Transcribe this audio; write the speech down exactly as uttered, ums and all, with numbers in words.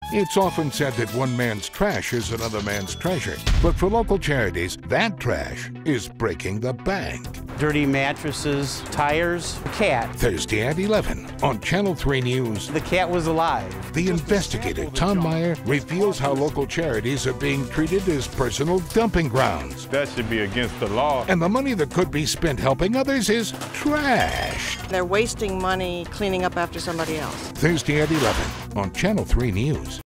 It's often said that one man's trash is another man's treasure. But for local charities, that trash is breaking the bank. Dirty mattresses, tires, a cat. Thursday at eleven on Channel three News. The cat was alive. The investigator, Tom Meyer, reveals how local charities are being treated as personal dumping grounds. That should be against the law. And the money that could be spent helping others is trashed. They're wasting money cleaning up after somebody else. Thursday at eleven on Channel three News.